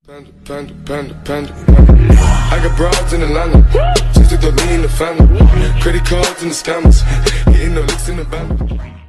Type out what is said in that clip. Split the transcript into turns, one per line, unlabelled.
Panda, panda, panda, panda, panda. I got broads in Atlanta, just to throw me in the family. Credit cards and the scammers, hitting the licks in the band.